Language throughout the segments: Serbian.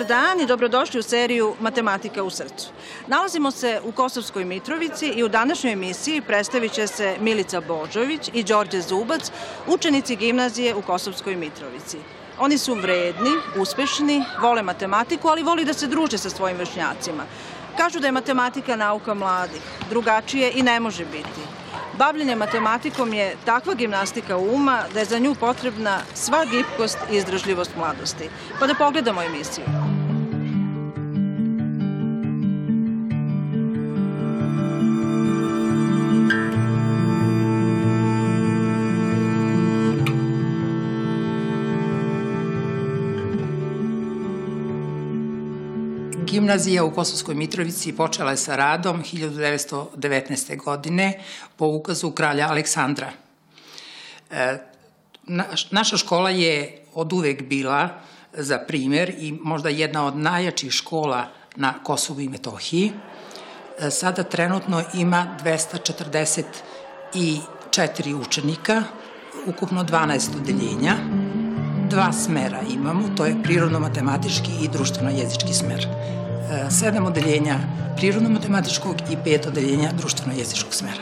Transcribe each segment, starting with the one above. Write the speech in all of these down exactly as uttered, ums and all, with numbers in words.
dan i dobrodošli u seriju Matematika u srcu. Nalazimo se u Kosovskoj Mitrovici i u današnjoj emisiji predstavit će se Milica Božović i Đorđe Zubac, učenici gimnazije u Kosovskoj Mitrovici. Oni su vredni, uspešni, vole matematiku, ali voli da se druže sa svojim vršnjacima. Kažu da je matematika nauka mladih, drugačije i ne može biti. Bavljenje matematikom je takva gimnastika uma da je za nju potrebna sva gibkost i izdržljivost mladosti. Pa da pogledamo emisiju. Gimnazija u Kosovskoj Mitrovici počela je sa radom hiljadu devetsto devetnaeste. godine po ukazu kralja Aleksandra. Naša škola je oduvek bila za primer i možda jedna od najjačih škola na Kosovu i Metohiji. Sada trenutno ima dvesta četrdeset četiri učenika, ukupno dvanaest odeljenja. Dva smera imamo, to je prirodno-matematički i društveno-jezički smer. Sedam odeljenja prirodno-matematičkog i pet odeljenja društveno-jezičkog smera.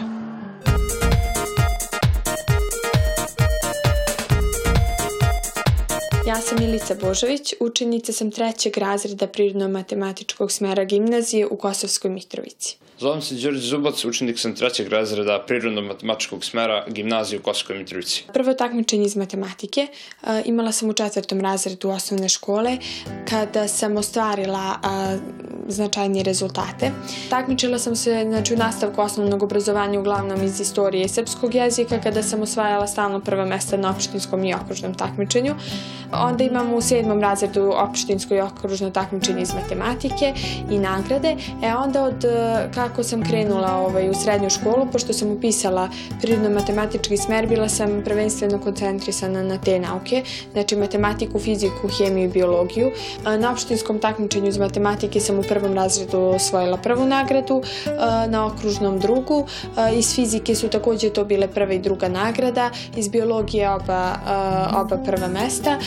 Ja sam Milica Božović, učenica sam trećeg razreda prirodno-matematičkog smera gimnazije u Kosovskoj Mitrovici. Zovem se Đorđe Zubac, učenik sam trećeg razreda prirodno-matematičkog smera gimnazije u Kosovskoj Mitrovici. Prvo takmičenje iz matematike imala sam u četvrtom razredu osnovne škole kada sam ostvarila značajnije rezultate. Takmičila sam se znači, u nastavku osnovnog obrazovanja uglavnom iz istorije i srpskog jezika kada sam osvajala stalno prva mesta na opštinskom i okružnom takmičenju. Onda imamo u sedmom razredu opštinsko i okružno takmičenje iz matematike i nagrade. E onda od kako sam krenula ovaj, u srednju školu, pošto sam upisala prirodno-matematički smer, bila sam prvenstveno koncentrisana na te nauke, znači matematiku, fiziku, hemiju i biologiju. Na opštinskom takmičenju iz matematike sam u prvom razredu osvojila prvu nagradu, na okružnom drugu. Iz fizike su takođe to bile prva i druga nagrada, iz biologije oba, oba prva mesta.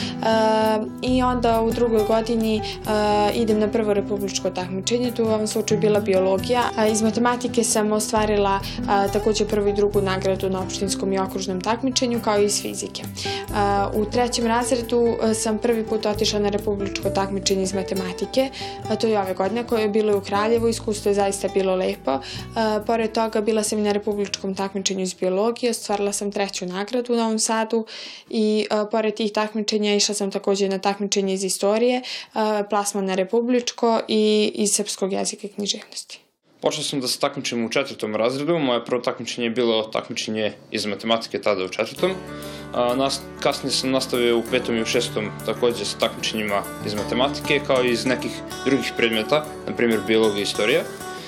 I onda u drugoj godini idem na prvo republičko takmičenje, tu u ovom slučaju bila biologija. Iz matematike sam ostvarila takođe prvu i drugu nagradu na opštinskom i okružnom takmičenju, kao i iz fizike. U trećem razredu sam prvi put otišla na republičko takmičenje iz matematike, to je ove godine, koje je bilo u Kraljevu, iskustvo je zaista bilo lepo. Pored toga bila sam i na republičkom takmičenju iz biologije, ostvarila sam treću nagradu u Novom Sadu i pored tih takmičenja išla sam takođe na takmičenje iz istorije, plasman na republičko i iz srpskog jezika i književnosti. Počeo sam da se takmičim u četvrtom razredu, moje prvo takmičenje je bilo takmičenje iz matematike tada u četvrtom. Kasnije sam nastavio u petom i u šestom takođe sa takmičenjima iz matematike, kao i iz nekih drugih predmeta, na primjer biologija i istorija.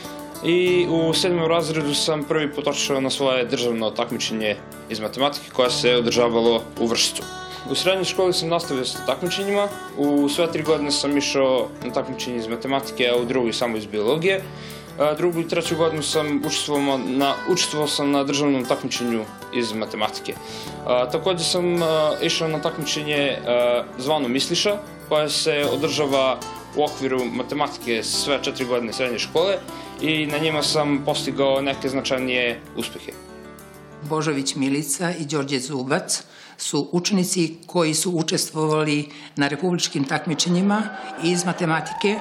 I u sedmom razredu sam prvi put otišao na svoje državno takmičenje iz matematike koje se održavalo u Vršcu. U srednjoj školi sam nastavio sa takmičenjima, u sve tri godine sam išao na takmičenje iz matematike, a u drugoj samo iz biologije. Drugu i treću godinu sam učestvovao na, učestvovao sam na državnom takmičenju iz matematike. Takođe sam išao na takmičenje zvano Misliša, koje se održava u okviru matematike sve četiri godine srednje škole i na njima sam postigao neke značajnije uspehe. Božović Milica i Đorđe Zubac su učenici koji su učestvovali na republičkim takmičenjima iz matematike,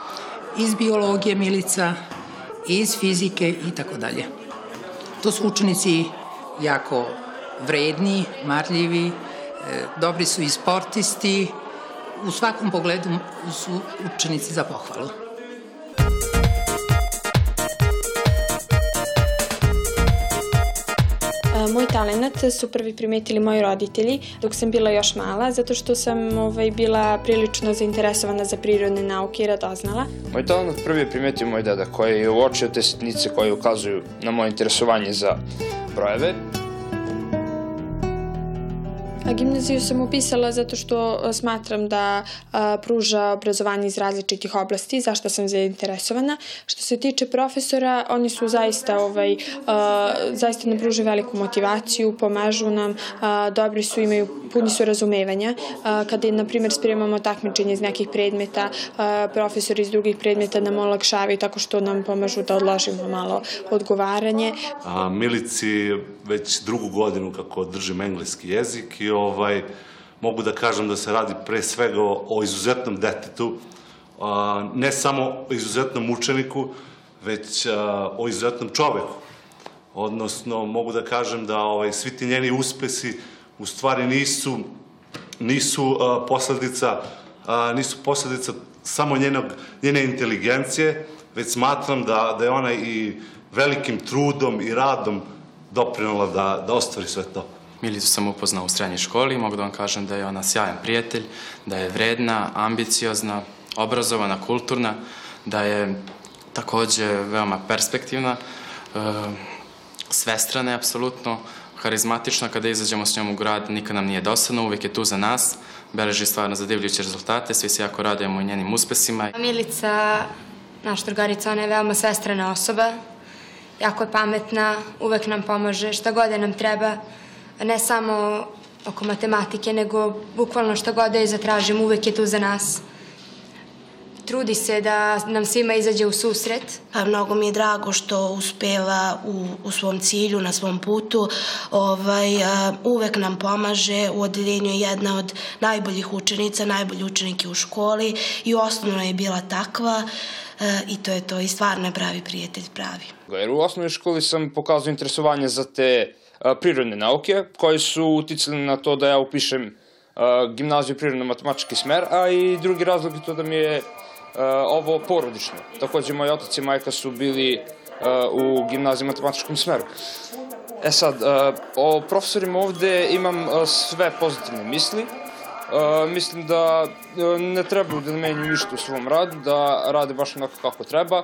iz biologije Milica, iz fizike i tako dalje. To su učenici jako vredni, marljivi, dobri su i sportisti, u svakom pogledu su učenici za pohvalu. Moj talenat su prvi primetili moji roditelji dok sam bila još mala, zato što sam ovaj, bila prilično zainteresovana za prirodne nauke i radoznala. Moj talenat prvi je primetio moj deda, koji je uočio te sitnice koje ukazuju na moje interesovanje za brojeve. Gimnaziju sam upisala zato što smatram da pruža obrazovanje iz različitih oblasti, zašto sam zainteresovana. Što se tiče profesora, oni su zaista, ovaj, zaista nam pruže veliku motivaciju, pomažu nam, dobri su, imaju, puni su razumevanja. Kada, na primjer, spremamo takmičenje iz nekih predmeta, profesori iz drugih predmeta nam olakšavaju tako što nam pomažu da odložimo malo odgovaranje. A, Milici već drugu godinu kako držim engleski jezik i ovaj, mogu da kažem da se radi pre svega o, o izuzetnom detetu, a, ne samo o izuzetnom učeniku, već a, o izuzetnom čoveku. Odnosno, mogu da kažem da ovaj, svi ti njeni uspesi u stvari nisu, nisu a, posledica, a, nisu posledica samo njenog, njene inteligencije, već smatram da, da je ona i velikim trudom i radom doprinala da, da ostvari sve to. Milicu sam upoznao u srednjoj školi i mogu da vam kažem da je ona sjajan prijatelj, da je vredna, ambiciozna, obrazovana, kulturna, da je takođe veoma perspektivna, e, svestrana je apsolutno, harizmatična. Kada izađemo s njom u grad nikad nam nije dosadno, uvijek je tu za nas, beleži stvarno zadivljujuće rezultate, svi se jako radujemo i njenim uspesima. Milica, naša drugarica, ona je veoma svestrana osoba, jako je pametna, uvek nam pomaže, šta god nam treba, ne samo oko matematike, nego bukvalno šta god da je zatražimo, uvek je tu za nas. Trudi se da nam svima izađe u susret. A mnogo mi je drago što uspeva u, u svom cilju, na svom putu. Ovaj, a, uvek nam pomaže, u odeljenju je jedna od najboljih učenica, najbolji učenik je u školi i osnovno je bila takva. E, i to je to, i stvarno je pravi prijatelj, pravi. Jer u osnovnoj školi sam pokazao interesovanje za te a, prirodne nauke, koje su uticali na to da ja upišem a, gimnaziju prirodno-matematički smer, a i drugi razlog je to da mi je a, ovo porodično. Takođe, moji otac i majka su bili a, u gimnaziji matematičkom smeru. E sad, a, o profesorima ovde imam a, sve pozitivne misli. Uh, mislim da uh, ne trebaju da menjaju ništa u svom radu, da rade baš onako kako treba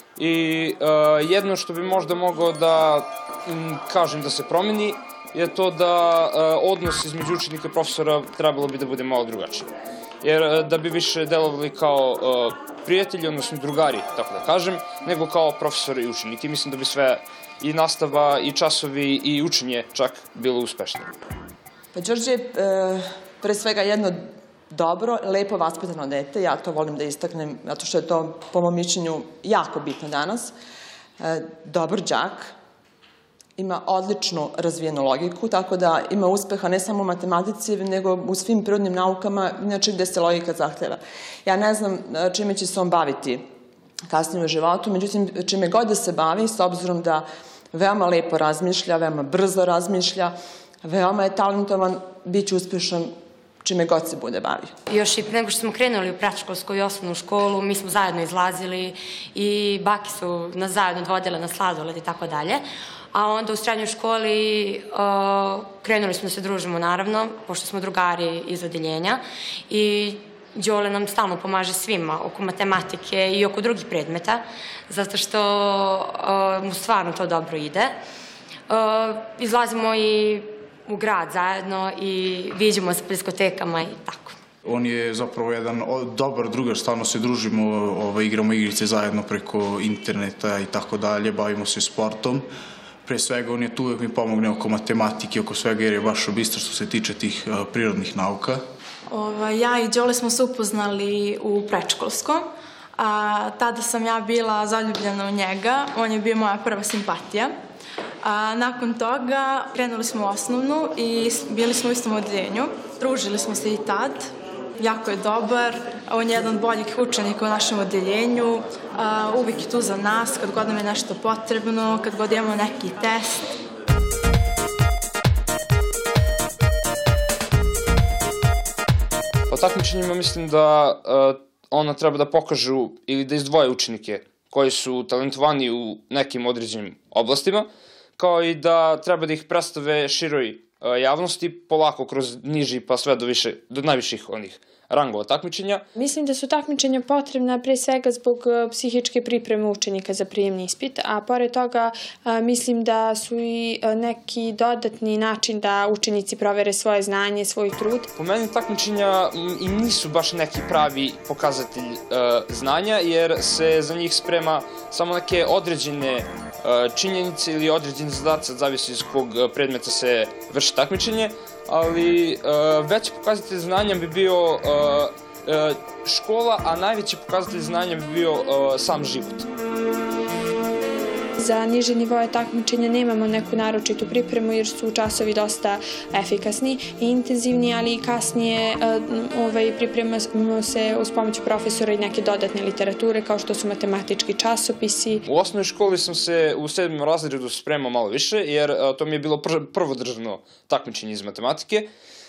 i uh, jedno što bi možda mogao da m, kažem da se promeni je to da uh, odnos između učenika i profesora trebalo bi da bude malo drugačiji. Jer uh, da bi više delovali kao uh, prijatelji, odnosno drugari, tako da kažem, nego kao profesor i učenik. I mislim da bi sve i nastava i časovi i učenje čak bilo uspešnije. Pa Đorđe je e, pre svega jedno dobro, lepo vaspitano dete, ja to volim da istaknem, zato što je to, po mom mišljenju, jako bitno danas. E, dobar đak, ima odličnu razvijenu logiku, tako da ima uspeha ne samo u matematici, nego u svim prirodnim naukama, inače gde se logika zahteva. Ja ne znam čime će se on baviti kasnije u životu, međutim, čime god da se bavi, s obzirom da veoma lepo razmišlja, veoma brzo razmišlja, veoma je talentovan, bit će uspešan čime god se bude bavio. Još i pre nego što smo krenuli u predškolsku i osnovnu školu, mi smo zajedno izlazili i baki su nas zajedno odvodile na sladoled i tako dalje. A onda u srednjoj školi uh, krenuli smo da se družimo, naravno, pošto smo drugari iz odeljenja. I Đole nam stalno pomaže svima oko matematike i oko drugih predmeta, zato što uh, mu stvarno to dobro ide. Uh, izlazimo i u grad zajedno i viđemo se po diskotekama i tako. On je zapravo jedan dobar drugar, stalno se družimo, ovaj, igramo igrice zajedno preko interneta i tako dalje, bavimo se sportom. Pre svega, on je tu uvek mi pomogne oko matematike, oko svega, jer je baš obistar što se tiče tih uh, prirodnih nauka. Ova, ja i Đole smo se upoznali u predškolskom, a tada sam ja bila zaljubljena u njega, on je bio moja prva simpatija. A nakon toga krenuli smo u osnovnu i bili smo u istom odeljenju. Družili smo se i tad, jako je dobar, on je jedan od boljih učenika u našem odeljenju, a, uvijek je tu za nas kad god nam je nešto potrebno, kad god imamo neki test. O takmičenjima mislim da uh, ona treba da pokažu ili da izdvoje učenike koji su talentovani u nekim određenim oblastima, kao i da treba da ih predstave široj uh, javnosti polako kroz niži pa sve do, više, do najviših onih rangova takmičenja. Mislim da su takmičenja potrebna pre svega zbog psihičke pripreme učenika za prijemni ispit, a pored toga mislim da su i neki dodatni način da učenici provere svoje znanje, svoj trud. Po meni takmičenja i nisu baš neki pravi pokazatelj znanja, jer se za njih sprema samo neke određene činjenice ili određene zadaci, zavisi iz kog predmeta se vrši takmičenje, ali veći pokazatelj znanja bi bio škola, a najveći pokazatelj znanja bi bio sam život. Za niže nivoje takmičenja nemamo neku naročitu pripremu jer su časovi dosta efikasni i intenzivni, ali i kasnije pripremamo se uz pomoć profesora i neke dodatne literature kao što su matematički časopisi. U osnovnoj školi sam se u sedmom razredu spremao malo više jer to mi je bilo prvo državno takmičenje iz matematike.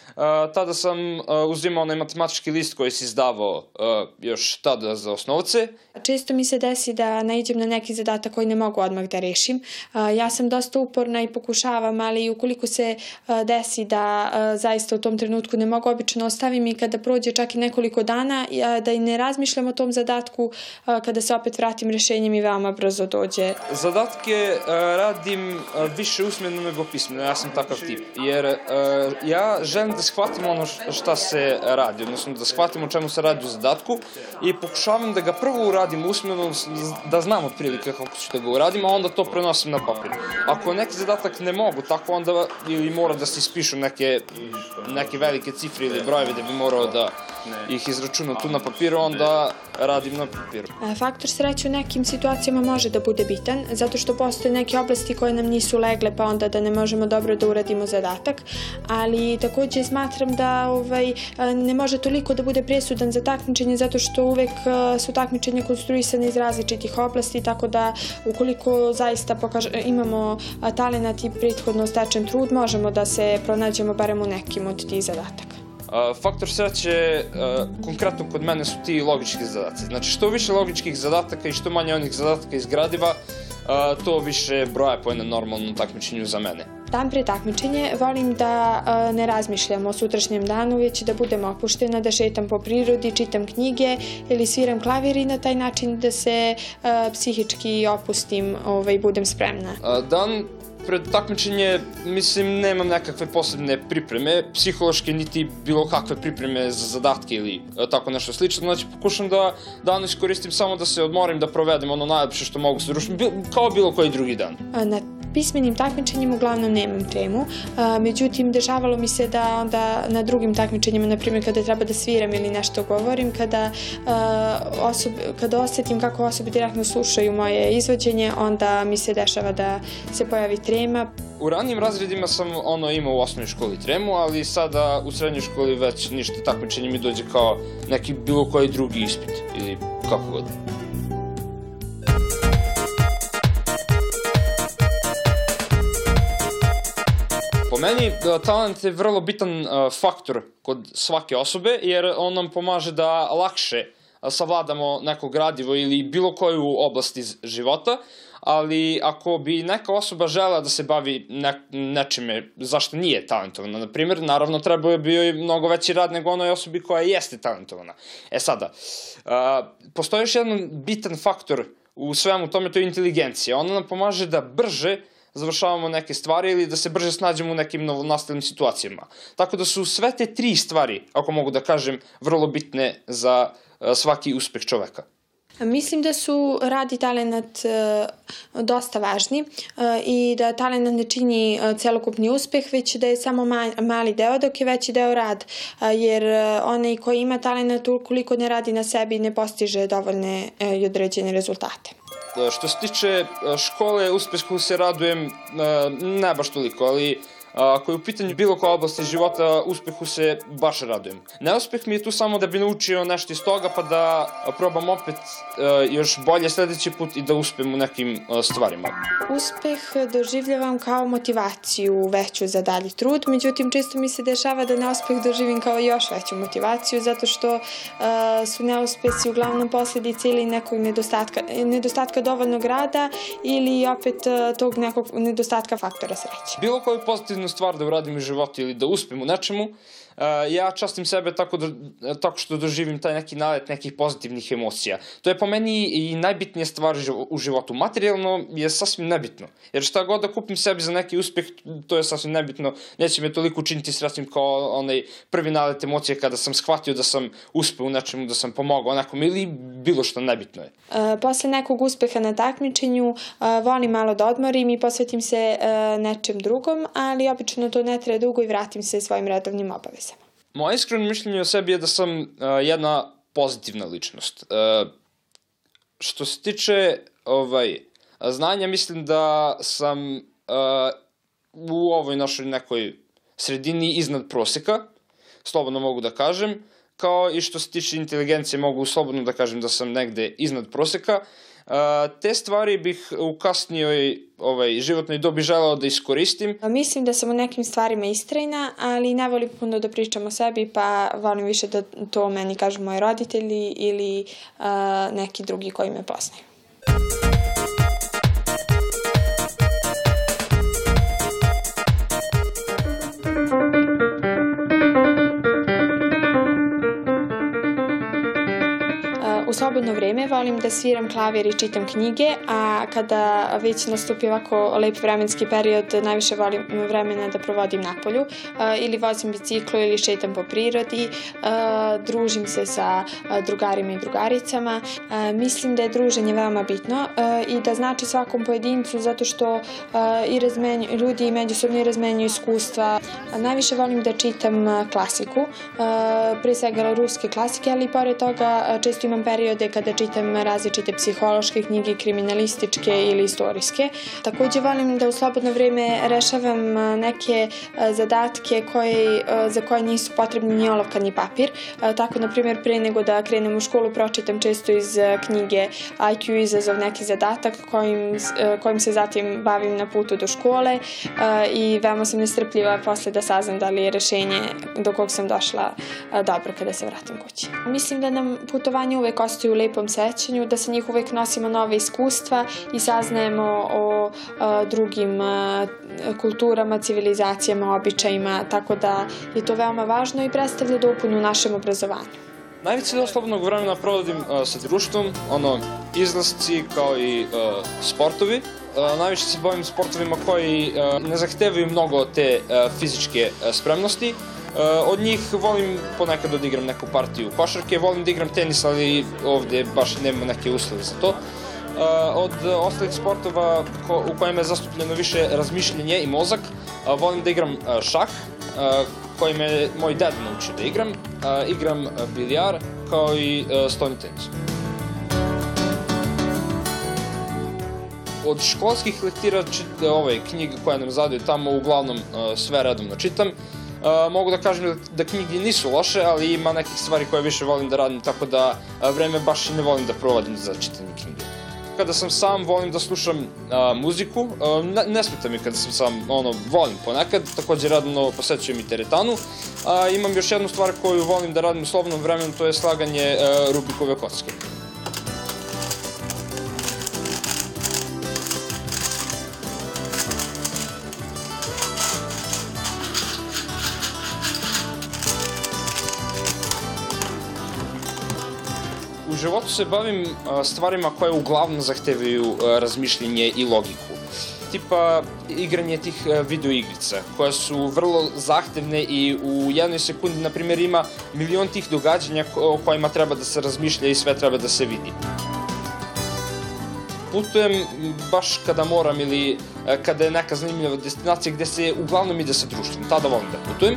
Tada sam uzimao onaj matematički list koji se izdavao još tada za osnovce. Često mi se desi da naiđem na neki zadatak koji ne mogu odmah da rešim. Ja sam dosta uporna i pokušavam, ali ukoliko se desi da zaista u tom trenutku ne mogu, obično ostavim i kada prođe čak i nekoliko dana, da i ne razmišljam o tom zadatku, kada se opet vratim rešenjem i veoma brzo dođe. Zadatke radim više usmeno nego pismeno, ja sam takav tip, jer ja želim da shvatim ono šta se radi, odnosno da shvatim o čemu se radi u zadatku i pokušavam da ga prvo uradim usmeno, da znam otprilike kako ću da ga uradim, a onda to prenosim na papir. Ako neki zadatak ne mogu, tako onda ili mora da se ispišu neke, neke velike cifre ili brojeve da bi morao da ih izračunam tu na papiru, onda radim na papiru. Faktor sreće u nekim situacijama može da bude bitan, zato što postoje neke oblasti koje nam nisu legle, pa onda da ne možemo dobro da uradimo zadatak, ali takođe smatram da ne može toliko da bude presudan za takmičenje, zato što uvek su takmičenja konstruisane iz različitih oblasti, tako da ukoliko zaista imamo talenat i prethodno stečen trud, možemo da se pronađemo barem u nekim od tih zadataka. Faktor sreće, konkretno kod mene, su ti logički zadaci. Znači, što više logičkih zadataka i što manje onih zadataka iz gradiva, to više broja po jednom normalnom takmičenju za mene. Dan pre takmičenje volim da ne razmišljam o sutrašnjem danu, već da budem opuštena, da šetam po prirodi, čitam knjige ili sviram klavir i na taj način da se psihički opustim i budem spremna. Dan pred takmičenje, mislim, nemam nekakve posebne pripreme, psihološke niti bilo kakve pripreme za zadatke ili tako nešto slično, znači pokušam da dan iskoristim samo da se odmorim, da provedem ono najlepše što mogu se družiti, kao bilo koji drugi dan. Na pismenim takmičenjima uglavnom nemam tremu, međutim, dešavalo mi se da onda na drugim takmičenjima, na primjer kada treba da sviram ili nešto govorim, kada, kada osetim kako osobe direktno slušaju moje izvođenje, onda mi se dešava da se pojavi trema. U ranijim razredima sam ono imao u osnovnoj školi tremu, ali sada u srednjoj školi već ništa, takmičenje mi dođe kao neki bilo koji drugi ispit ili kako god. Po meni, talent je vrlo bitan faktor kod svake osobe, jer on nam pomaže da lakše savladamo neko gradivo ili bilo koju oblast iz života, ali ako bi neka osoba žela da se bavi nečime zašto nije talentovana, na primjer, naravno treba bi joj mnogo veći rad nego onoj osobi koja jeste talentovana. E sada, postoji još jedan bitan faktor u svemu tome, to je inteligencija. Ona nam pomaže da brže završavamo neke stvari ili da se brže snađemo u nekim novonastalim situacijama. Tako da su sve te tri stvari, ako mogu da kažem, vrlo bitne za svaki uspeh čoveka. Mislim da su rad i talenat dosta važni i da talenat ne čini celokupni uspeh, već da je samo mali deo, dok je veći deo rad, jer onaj koji ima talenat ukoliko ne radi na sebi ne postiže dovoljne i određene rezultate. Što se tiče škole, uspehu se radujem ne baš toliko, ali ako je u pitanju bilo koja oblast života, uspehu se baš radujem. Neuspeh mi je tu samo da bi naučio nešto iz toga, pa da probam opet još bolje sledeći put i da uspem u nekim stvarima. Uspeh doživljavam kao motivaciju veću za dalji trud, međutim često mi se dešava da neuspeh doživim kao još veću motivaciju, zato što su neuspesi uglavnom posljedice ili nekog nedostatka, nedostatka dovoljnog rada ili opet tog nekog nedostatka faktora sreće. Bilo koju pozitivnu stvar da uradim u životu ili da uspem u nečemu, ja častim sebe tako, da, tako što doživim taj neki nalet nekih pozitivnih emocija. To je po meni i najbitnija stvar u životu. Materijalno je sasvim nebitno. Jer šta god da kupim sebi za neki uspeh, to je sasvim nebitno. Neće me toliko učiniti srećnim kao onaj prvi nalet emocije kada sam shvatio da sam uspeo u nečemu, da sam pomogao nekom ili bilo što nebitno je. E, posle nekog uspeha na takmičenju e, volim malo da odmorim i posvetim se e, nečem drugom, ali obično to ne traje dugo i vratim se svojim redovnim obavezama. Moje iskreno mišljenje o sebi je da sam uh, jedna pozitivna ličnost. Uh, što se tiče ovaj, znanja, mislim da sam uh, u ovoj našoj nekoj sredini iznad proseka, slobodno mogu da kažem, kao i što se tiče inteligencije mogu slobodno da kažem da sam negde iznad proseka. Uh, te stvari bih u kasnijoj ovaj, životnoj dobi želeo da iskoristim. Mislim da sam u nekim stvarima istrajna, ali ne volim puno da pričam o sebi, pa volim više da to meni kažu moji roditelji ili uh, neki drugi koji me poznaju. U slobodno vreme volim da sviram klavir i čitam knjige, a kada već nastupi ovako lep vremenski period, najviše volim vremena da provodim napolju, ili vozim biciklo ili šetam po prirodi, družim se sa drugarima i drugaricama. Mislim da je druženje veoma bitno i da znači svakom pojedincu zato što i razmenju, ljudi međusobno i razmenjuju iskustva. Najviše volim da čitam klasiku, pre svega ruske klasike, ali i pored toga često imam periode kada čitam različite psihološke knjige, kriminalističke ili istorijske. Takođe volim da u slobodno vreme rešavam neke zadatke koje, za koje nisu potrebni ni olovka ni papir. Tako, na primjer, pre nego da krenem u školu pročitam često iz knjige I Q izazov neki zadatak kojim, kojim se zatim bavim na putu do škole i veoma sam nestrpljiva posle da saznam da li je rešenje do kog sam došla dobro kada se vratim kući. Mislim da nam putovanje uvek ostaju u lepom sećanju, da sa njih uvek nosimo nove iskustva i saznajemo o a, drugim a, kulturama, civilizacijama, običajima, tako da je to veoma važno i predstavlja dopunu našem obrazovanju. Najveći deo slobodnog vremena provodim uh, sa društvom, ono, izlasci kao i uh, sportovi. Uh, najviše se bavim sportovima koji uh, ne zahtevaju mnogo te uh, fizičke uh, spremnosti. Uh, od njih volim ponekad da igram neku partiju košarke, volim da igram tenis, ali ovde baš nema neke uslove za to. Uh, od ostalih sportova ko, u kojima je zastupljeno više razmišljenje i mozak, uh, volim da igram uh, šah, uh, koji me moj dad naučio da igram, uh, igram uh, bilijar, kao i uh, stolni tenis. Od školskih lektira čita, ove knjige koje nam zadaju tamo, uglavnom uh, sve redovno čitam. Uh, mogu da kažem da knjige nisu loše, ali ima nekih stvari koje više volim da radim, tako da uh, vreme baš i ne volim da provodim za čitanje knjige. Kada sam sam, volim da slušam uh, muziku, uh, ne, ne smeta mi kada sam sam, ono, volim ponekad, takođe radno posećujem i teretanu. Uh, imam još jednu stvar koju volim da radim u slobodnom vremenu, to je slaganje uh, Rubikove kocke. U životu se bavim stvarima koje uglavnom zahtevaju razmišljenje i logiku. Tipa igranje tih video igrica, koje su vrlo zahtevne i u jednoj sekundi, na primjer, ima milion tih događanja o kojima treba da se razmišlja i sve treba da se vidi. Putujem baš kada moram ili kada je neka zanimljiva destinacija gde se uglavnom ide sa društvom, tada volim da putujem.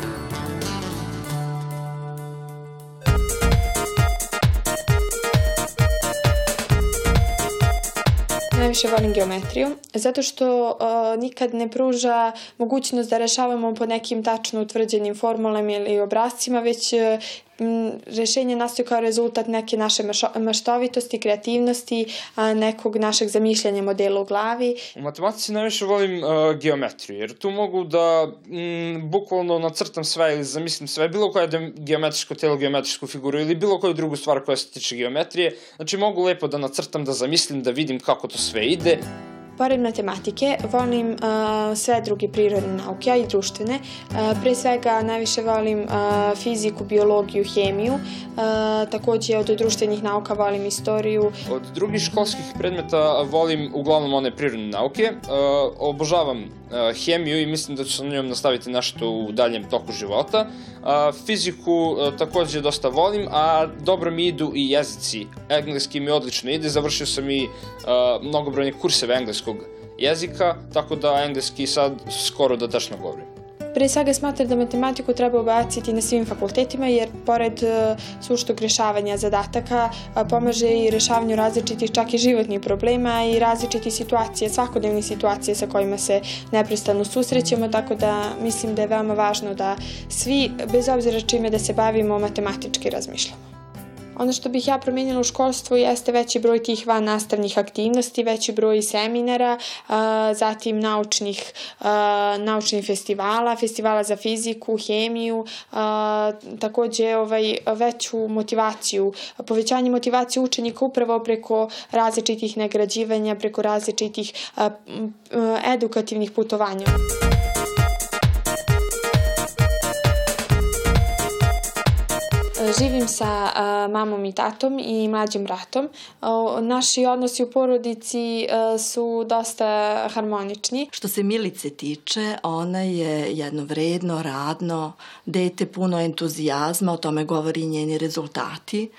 Najviše volim geometriju, zato što uh, nikad ne pruža mogućnost da rešavamo po nekim tačno utvrđenim formulama ili obrascima, već uh, rešenje nastoji kao rezultat neke naše maštovitosti, kreativnosti, nekog našeg zamišljanja modela u glavi. U matematici najviše volim uh, geometriju, jer tu mogu da mm, bukvalno nacrtam sve ili zamislim sve, bilo koje geometrijsko telo, geometrijsku figuru ili bilo koju drugu stvar koja se tiče geometrije. Znači mogu lepo da nacrtam, da zamislim, da vidim kako to sve ide. Pored matematike, volim uh, sve druge prirodne nauke, a i društvene. Uh, pre svega najviše volim uh, fiziku, biologiju, hemiju. Uh, takođe od društvenih nauka volim istoriju. Od drugih školskih predmeta volim uglavnom one prirodne nauke. Uh, obožavam uh, hemiju i mislim da ću sa njom nastaviti nešto u daljem toku života. Uh, fiziku uh, takođe dosta volim, a dobro mi idu i jezici. Engleski mi odlično ide, završio sam i uh, mnogobrojne kurseve engleskog jezika, tako da engleski sad skoro da tačno govorim. Pre svega smatram da matematiku treba ubaciti na svim fakultetima, jer pored uh, suštog rešavanja zadataka uh, pomaže i rešavanju različitih čak i životnih problema i različitih situacija, svakodnevnih situacija sa kojima se neprestano susrećemo, tako da mislim da je veoma važno da svi, bez obzira čime da se bavimo, matematički razmišljamo. Ono što bih ja promenila u školstvu jeste veći broj tih van nastavnih aktivnosti, veći broj seminara, zatim naučnih, naučnih festivala, festivala za fiziku, hemiju, takođe ovaj, veću motivaciju, povećanje motivacije učenika upravo preko različitih nagrađivanja, preko različitih edukativnih putovanja. Živim sa uh, mamom i tatom i mlađim bratom. Uh, naši odnosi u porodici uh, su dosta harmonični. Što se Milice tiče, ona je jedno vredno, radno, dete puno entuzijazma, o tome govori i njeni rezultati.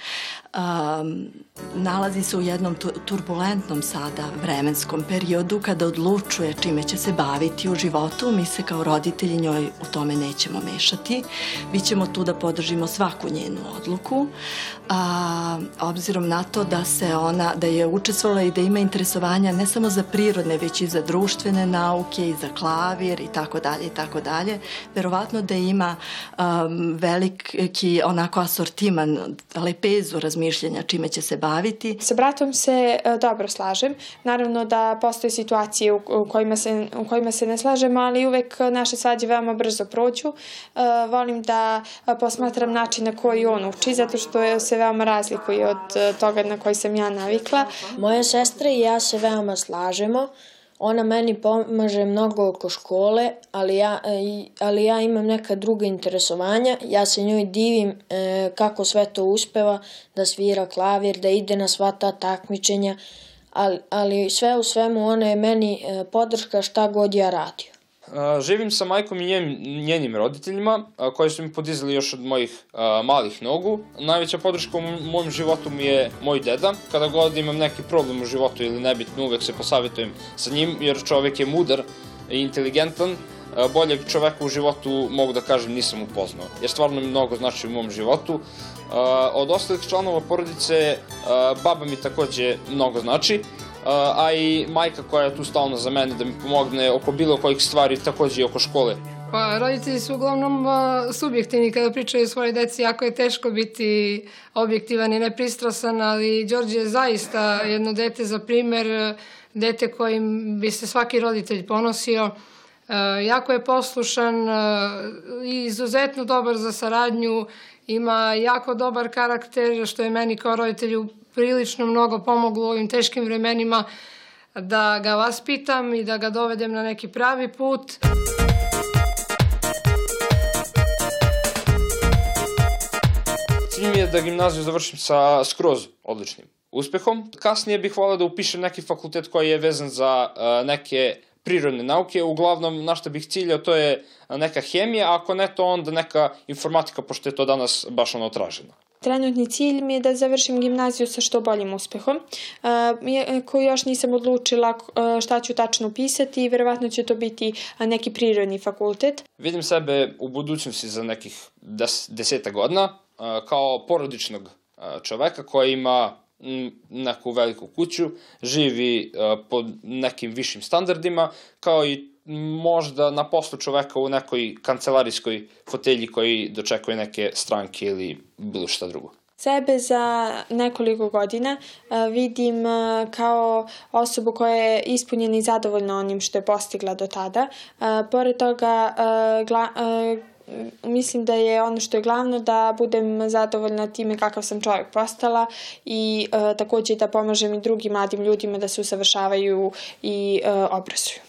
Um, nalazi se u jednom turbulentnom sada vremenskom periodu kada odlučuje čime će se baviti u životu. Mi se kao roditelji njoj u tome nećemo mešati. Bićemo tu da podržimo svaku njenu odluku, a, obzirom na to da se ona, da je učestvovala i da ima interesovanja ne samo za prirodne, već i za društvene nauke i za klavir i tako dalje i tako dalje. Verovatno da ima um, veliki onako asortiman, lepezu razmišljanja čime će se baviti. Sa bratom se uh, dobro slažem. Naravno da postoje situacije u, u, kojima se, u kojima se ne slažemo, ali uvek naše svađe veoma brzo prođu. Uh, volim da uh, posmatram način na koji on uči, zato što se veoma razlikuje od uh, toga na koji sam ja navikla. Moja sestra i ja se veoma slažemo. Ona meni pomaže mnogo oko škole, ali ja, ali ja imam neka druga interesovanja. Ja se njoj divim e, kako sve to uspeva, da svira klavir, da ide na sva ta takmičenja, ali, ali sve u svemu ona je meni e, podrška šta god ja radio. Živim sa majkom i njenim, njenim roditeljima, koji su mi podizali još od mojih a, malih nogu. Najveća podrška u mojom životu mi je moj deda. Kada god imam neki problem u životu ili nebitno, uvek se posavetujem sa njim, jer čovek je mudar i inteligentan. A, boljeg čoveka u životu, mogu da kažem, nisam upoznao, jer stvarno mi mnogo znači u mom životu. A, od ostalih članova porodice, a, baba mi takođe mnogo znači, a i majka koja je tu stalno za mene da mi pomogne oko bilo kojih stvari, takođe i oko škole. Pa, roditelji su uglavnom subjektivni kada pričaju o svojoj deci, jako je teško biti objektivan i nepristrasan, ali Đorđe je zaista jedno dete za primer, dete kojim bi se svaki roditelj ponosio. Jako je poslušan i izuzetno dobar za saradnju, ima jako dobar karakter, što je meni kao roditelju prilično mnogo pomoglo u ovim teškim vremenima da ga vaspitam i da ga dovedem na neki pravi put. Cilj mi je da gimnaziju završim sa skroz odličnim uspehom. Kasnije bih voleo da upišem neki fakultet koji je vezan za neke prirodne nauke. Uglavnom, na što bih ciljao, to je neka hemija, ako ne to onda neka informatika, pošto je to danas baš ono traženo. Trenutni cilj mi je da završim gimnaziju sa što boljim uspehom, koji još nisam odlučila šta ću tačno upisati i verovatno će to biti neki prirodni fakultet. Vidim sebe u budućnosti za nekih des, deseta godina kao porodičnog čoveka koji ima neku veliku kuću, živi pod nekim višim standardima, kao i možda na poslu čoveka u nekoj kancelarijskoj fotelji koji dočekuje neke stranke ili bilo šta drugo. Sebe za nekoliko godina vidim kao osobu koja je ispunjena i zadovoljna onim što je postigla do tada. Pored toga, mislim da je ono što je glavno da budem zadovoljna time kakav sam čovjek postala i takođe da pomažem i drugim mladim ljudima da se usavršavaju i obrazuju.